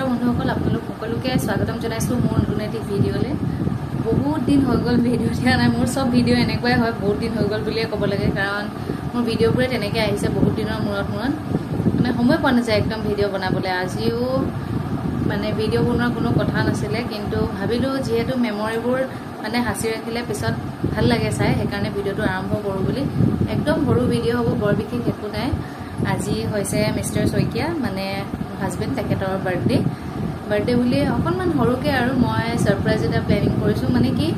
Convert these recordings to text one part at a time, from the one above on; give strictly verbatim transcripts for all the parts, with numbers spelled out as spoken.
বন্ধুসকল আপোনালোক সকলোকে স্বাগতম জনাইছো মোৰ নতুন এটি ভিডিঅ'লে বহুত দিন হৈ গ'ল ভিডিঅ' দিয়া নাই মোৰ সব ভিডিঅ' এনেকুৱাই হয় বহুত দিন হৈ গ'ল বুলিয়ে ক'ব লাগে কাৰণ মোৰ ভিডিঅ'বোৰে তেনেকৈ আহিছে বহুত দিনৰ মূৰত মূৰত মানে সময় পোৱা নাযায় একদম ভিডিঅ' বনাবলৈ আজিও মানে ভিডিঅ' বনোৱাৰ কোনো কথা নাছিলে কিন্তু ভাবিলোঁ যিহেতু মেমৰিবোৰ মানে সাঁচি ৰাখিলে পিছত ভাল লাগে চাই সেইকাৰণে ভিডিঅ'টো আৰম্ভ কৰোঁ বুলি একদম সৰু ভিডিঅ' হ'ব বৰ বিশেষ একো নাই আজি হৈছে মিষ্টাৰ সaikiya মানে হাজবেণ্ড তেখেতৰ বাৰ্থডে বাৰ্থডে বুলি অকণমান সৰুকৈ আৰু মই ছাৰপ্ৰাইজ এটা প্লেনিং কৰিছোঁ মানে কি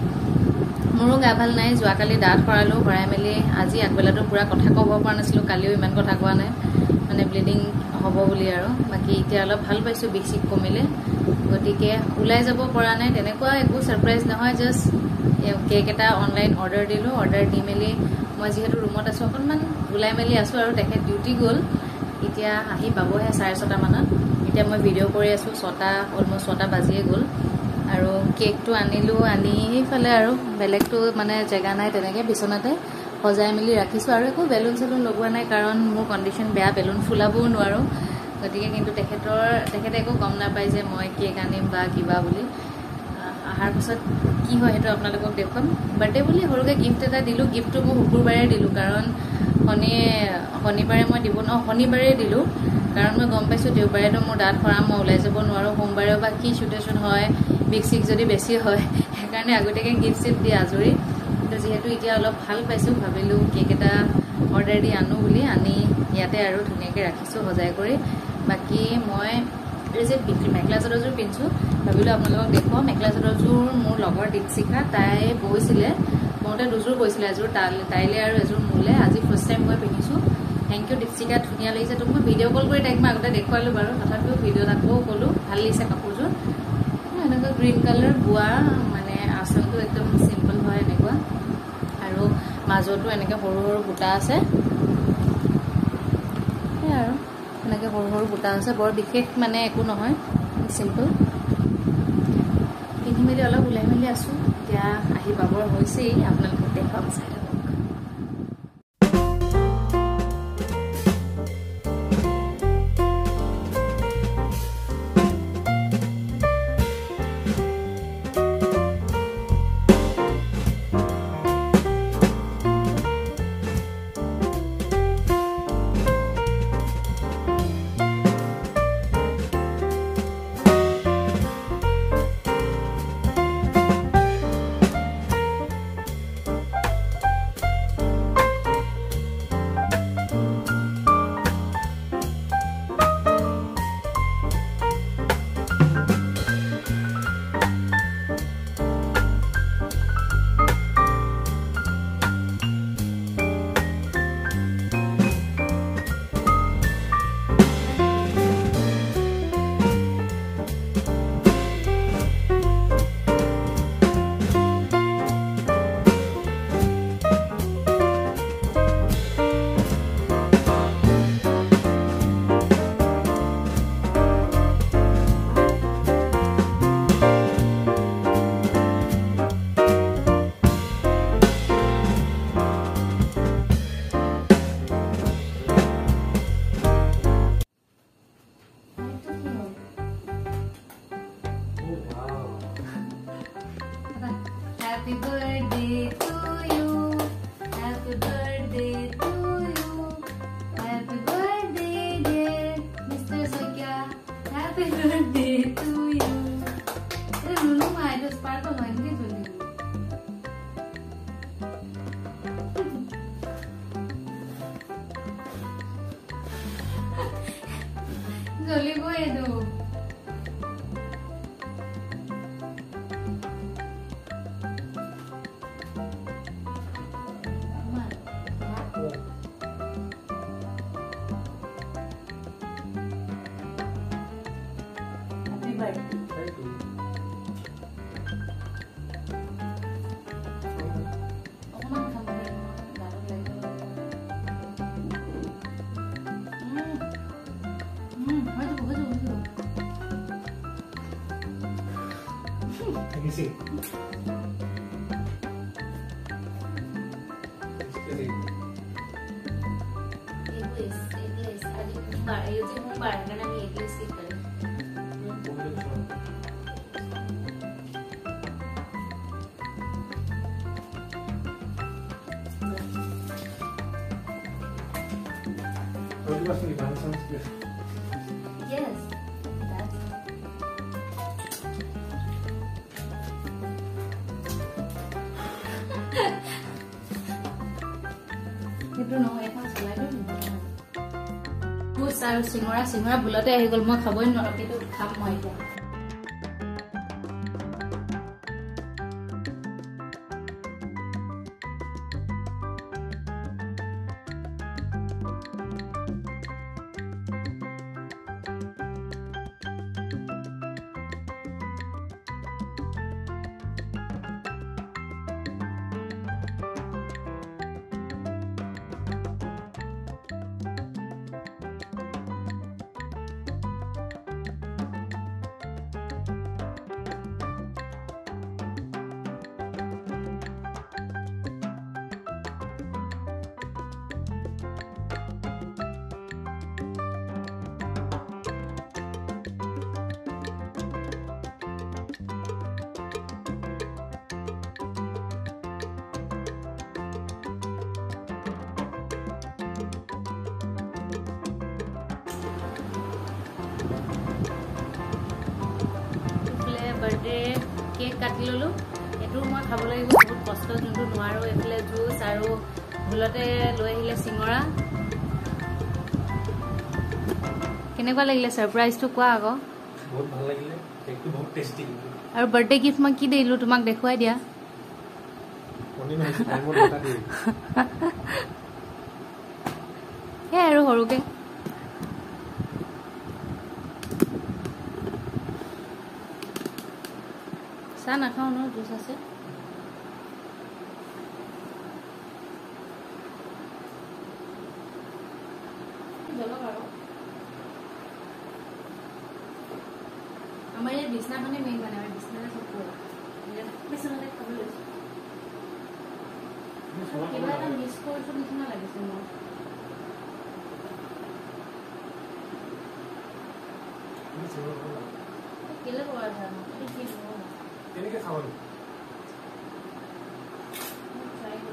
মোৰো গা ভাল নাই যোৱাকালি দাঁত সৰালোঁ সৰাই মেলি আজি আগবেলাটো পূৰা কথা ক'ব পৰা নাছিলোঁ কালিও ইমান কথা কোৱা নাই মানে ব্লিডিং হ'ব বুলি আৰু বাকী এতিয়া অলপ ভাল পাইছোঁ বিষ চিষ কমিলে গতিকে ওলাই যাব পৰা নাই তেনেকুৱা একো ছাৰপ্ৰাইজ নহয় জাষ্ট কেক এটা অনলাইন অৰ্ডাৰ দিলোঁ অৰ্ডাৰ দি মেলি মই যিহেতু ৰুমত আছোঁ অকণমান ওলাই মেলি আছোঁ আৰু তেখেত ডিউটি গ'ল এতিয়া আহি পাবহে চাৰে ছটামানত এতিয়া মই ভিডিঅ' কৰি আছোঁ ছটা অলমষ্ট ছটা বাজিয়ে গ'ল আৰু কেকটো আনিলোঁ আনি সেইফালে আৰু বেলেগটো মানে জেগা নাই তেনেকৈ বিচনাতে সজাই মেলি ৰাখিছোঁ আৰু একো বেলুন চেলুন লগোৱা নাই কাৰণ মোৰ কণ্ডিশ্যন বেয়া বেলুন ফুলাবও নোৱাৰোঁ গতিকে কিন্তু তেখেতৰ তেখেতে একো গম নাপায় যে মই কেক আনিম বা কিবা বুলি অহাৰ পিছত কি হয় সেইটো আপোনালোকক দেখুৱাম বাৰ্থডে বুলি সৰুকৈ গিফ্ট এটা দিলোঁ গিফ্টটো মই শুকুৰবাৰে দিলোঁ কাৰণ শনি শনিবাৰে মই দিব ন শনিবাৰে দিলোঁ কাৰণ মই গম পাইছোঁ দেওবাৰেতো মোৰ দাঁত সৰাম মই ওলাই যাব নোৱাৰোঁ সোমবাৰেও বা কি চিটুৱেশ্যন হয় বিষ চিষ যদি বেছি হয় সেইকাৰণে আগতীয়াকৈ গিফ্ট চিফ্ট দি আজৰি কিন্তু যিহেতু এতিয়া অলপ ভাল পাইছোঁ ভাবিলোঁ কেক এটা অৰ্ডাৰ দি আনো বুলি আনি ইয়াতে আৰু ধুনীয়াকৈ ৰাখিছোঁ সজাই কৰি বাকী মই এই যে মেখেলা চাদৰযোৰ পিন্ধিছোঁ ভাবিলোঁ আপোনালোকক দেখুৱাওঁ মেখেলা চাদৰযোৰ মোৰ লগৰ দীপশিখা তাই বৈছিলে মতে দুযোৰ বৈছিলে এযোৰ তাইলৈ তাইলৈ আৰু এযোৰ মোলৈ আজি ফাৰ্ষ্ট টাইম মই পিন্ধিছোঁ থেংক ইউ দীপশিখা ধুনীয়া লাগিছে তোক মই ভিডিঅ' কল কৰি তাইক মই আগতে দেখুৱালোঁ বাৰু তথাপিও ভিডিঅ'ত আকৌ ক'লোঁ ভাল লাগিছে কাপোৰযোৰ এনেকুৱা গ্ৰীণ কালাৰ বোৱা মানে আচলটো একদম চিম্পল হয় এনেকুৱা আৰু মাজতো এনেকৈ সৰু সৰু বুটা আছে সেই আৰু এনেকৈ সৰু সৰু বুটা আছে বৰ বিশেষ মানে একো নহয় চিম্পল পিন্ধি মেলি অলপ ওলাই মেলি আছোঁ এতিয়া আহি পাবৰ হৈছেই আপোনালোকে দেখুৱাম চাই থাকক Happy birthday to you. Happy birthday to you. Happy birthday, dear Mister Saikiya. Happy birthday to you. This is Lulu. I just part of my name. Jolly boy, do. Let me see. English, English. Ada umbar, using umbar karena ni English kita. What was the balance? Yes. That's itu no এখন চলাই দিও bush আৰু সিংৰা সিংৰা বুলতে আহি গল মই খাবই নোৱাৰো কিন্তু খাম মই এতিয়া बर्थडे केक काटि ललो एटु মই খাব লাগিব বহুত কষ্ট জুনটো নোৱাৰো এফলে জুস আৰু ভুলতে লৈ আহিলে সিংৰা কেনেকুৱা লাগিলে সাৰপ্ৰাইজটো কোৱা আগো বহুত ভাল লাগিলে কেকটো বহুত টেস্টি আৰু বাৰ্থডে গিফট মই কি দেইলো তোমাক দেখুৱাই দিয়া কোনি নহয় টাইমত লতা দি হে আৰু হৰুকে सा ना खाओ ना जूस আছে জলো করো আমার এই বিছনা মানে মেইন মানে আমি বিছনাতে সব করো এটা বিছনাতে খাবো লইছি কিবা এটা মিস করছো নিচিনা লাগিছে মোৰ কেলে কৰা যায় এই কি কেনেকে খাওয়ানো ট্রাই করে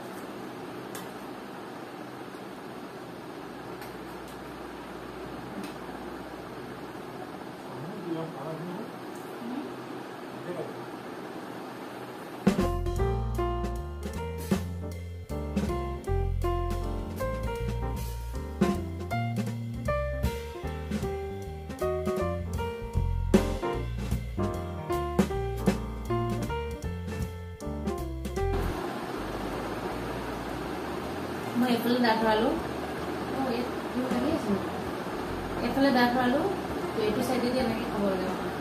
मैं एफले दात रालो ओ ये लगे আছে एफले दात रालो तो एटु साइड दे एनेके खाब লাগে